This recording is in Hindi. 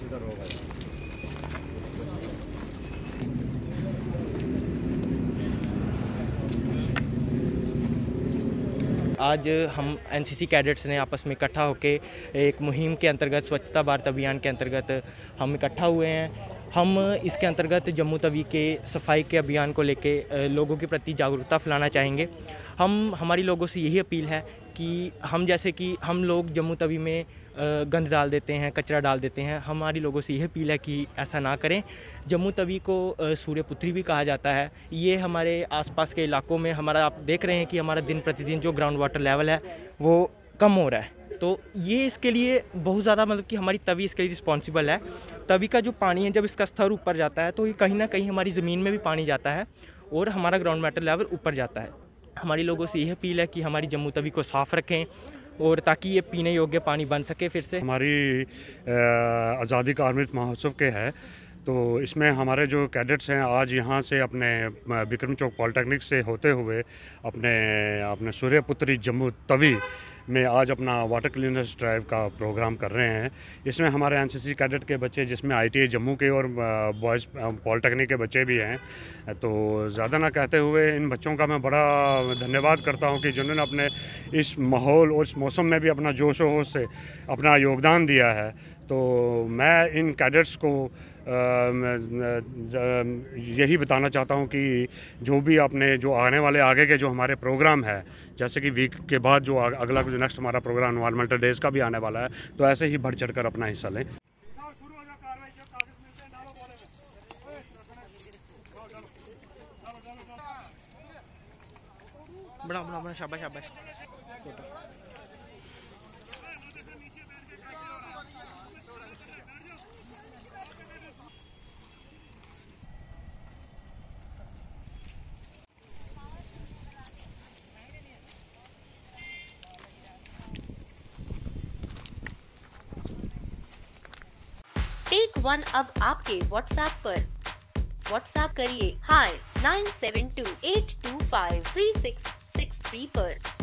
आज हम एनसीसी कैडेट्स ने आपस में इकट्ठा होकर एक मुहिम के अंतर्गत स्वच्छता भारत अभियान के अंतर्गत हम इकट्ठा हुए हैं। हम इसके अंतर्गत जम्मू तवी के सफाई के अभियान को लेके लोगों के प्रति जागरूकता फैलाना चाहेंगे। हमारी लोगों से यही अपील है कि जैसे कि हम लोग जम्मू तवी में गंद डाल देते हैं, कचरा डाल देते हैं। हमारी लोगों से यह अपील है कि ऐसा ना करें। जम्मू तवी को सूर्यपुत्री भी कहा जाता है। ये हमारे आसपास के इलाकों में आप देख रहे हैं कि हमारा दिन प्रतिदिन जो ग्राउंड वाटर लेवल है वो कम हो रहा है। तो ये इसके लिए बहुत ज़्यादा कि हमारी तवी इसके लिए रिस्पॉन्सिबल है। तवी का जो पानी है जब इसका स्तर ऊपर जाता है तो ये कहीं ना कहीं हमारी ज़मीन में भी पानी जाता है और हमारा ग्राउंड वाटर लेवल ऊपर जाता है। हमारी लोगों से यह अपील है कि हमारी जम्मू तवी को साफ़ रखें और ताकि ये पीने योग्य पानी बन सके फिर से। हमारी आज़ादी का अमृत महोत्सव के है, तो इसमें हमारे जो कैडेट्स हैं आज यहाँ से अपने विक्रम चौक पॉलिटेक्निक से होते हुए अपने सूर्यपुत्री जम्मू तवी में आज अपना वाटर क्लीनर्स ड्राइव का प्रोग्राम कर रहे हैं। इसमें हमारे एनसीसी कैडेट के बच्चे, जिसमें आईटीआई जम्मू के और बॉयज़ पॉलिटेक्निक के बच्चे भी हैं। तो ज़्यादा ना कहते हुए इन बच्चों का मैं बड़ा धन्यवाद करता हूं कि जिन्होंने अपने इस माहौल और इस मौसम में भी अपना जोश व होश से अपना योगदान दिया है। तो मैं इन कैडेट्स को यही बताना चाहता हूं कि जो भी जो आने वाले आगे के जो हमारे प्रोग्राम है, जैसे कि वीक के बाद जो अगला जो नेक्स्ट हमारा प्रोग्राम एनवायरमेंटल डेज़ का भी आने वाला है, तो ऐसे ही बढ़ चढ़ कर अपना हिस्सा लें। बड़ा शाबाश शाबाश। टेक वन अब आपके व्हाट्सएप पर। व्हाट्सएप करिए हाय 9728253663 पर।